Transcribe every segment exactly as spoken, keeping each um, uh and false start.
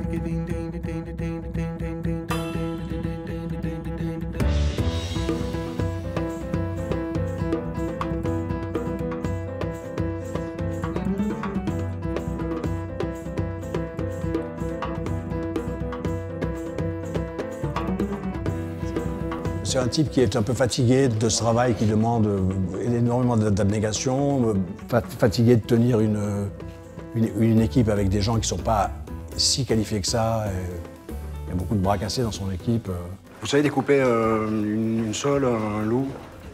C'est un type qui est un peu fatigué de ce travail qui demande énormément d'abnégation, fatigué de tenir une, une, une équipe avec des gens qui ne sont pas si qualifiés que ça. Et il y a beaucoup de bras cassés dans son équipe. Vous savez découper euh, une, une sole, un loup?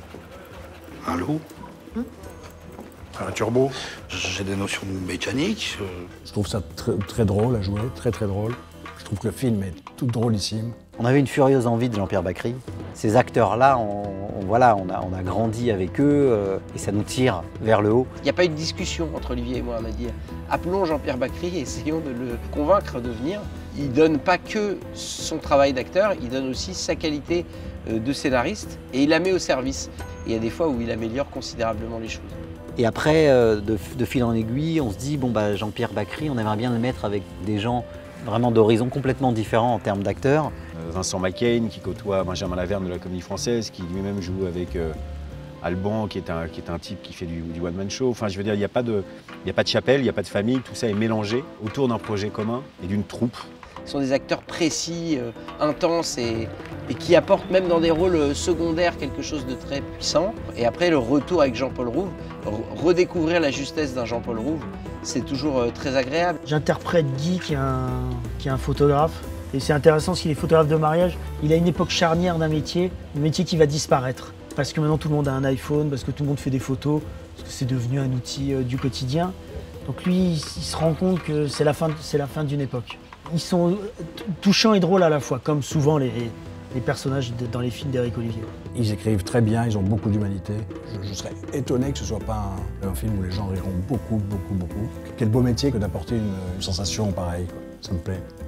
Un loup? Hum? Un turbo? J'ai des notions de mécanique. Euh... Je trouve ça très, très drôle à jouer, très très drôle. Je trouve que le film est tout drôlissime. On avait une furieuse envie de Jean-Pierre Bacri. Ces acteurs-là, on, on, voilà, on, a, on a grandi avec eux euh, et ça nous tire vers le haut. Il n'y a pas eu de discussion entre Olivier et moi. On m'a dit appelons Jean-Pierre Bacri et essayons de le convaincre de venir. Il ne donne pas que son travail d'acteur, il donne aussi sa qualité de scénariste et il la met au service. Et il y a des fois où il améliore considérablement les choses. Et après, euh, de, de fil en aiguille, on se dit bon bah Jean-Pierre Bacri, on aimerait bien le mettre avec des gens vraiment d'horizons complètement différents en termes d'acteurs. Vincent McCain qui côtoie Benjamin Laverne de la Comédie Française, qui lui-même joue avec euh, Alban, qui est, un, qui est un type qui fait du, du one-man show. Enfin, je veux dire, il n'y a pas de, il n'y a pas de chapelle, il n'y a pas de famille, tout ça est mélangé autour d'un projet commun et d'une troupe. Ce sont des acteurs précis, euh, intenses et, et qui apportent même dans des rôles secondaires quelque chose de très puissant. Et après, le retour avec Jean-Paul Rouve, redécouvrir la justesse d'un Jean-Paul Rouve, c'est toujours euh, très agréable. J'interprète Guy, qui est un, qui est un photographe. Et c'est intéressant parce qu'il est photographe de mariage. Il a une époque charnière d'un métier, un métier qui va disparaître. Parce que maintenant tout le monde a un iPhone, parce que tout le monde fait des photos, parce que c'est devenu un outil euh, du quotidien. Donc lui, il, il se rend compte que c'est la fin, c'est la fin d'une époque. Ils sont touchants et drôles à la fois, comme souvent les, les personnages de, dans les films d'Éric Olivier. Ils écrivent très bien, ils ont beaucoup d'humanité. Je, je serais étonné que ce ne soit pas un, un film où les gens riront beaucoup, beaucoup, beaucoup. Quel beau métier que d'apporter une, une sensation pareille, quoi. Ça me plaît.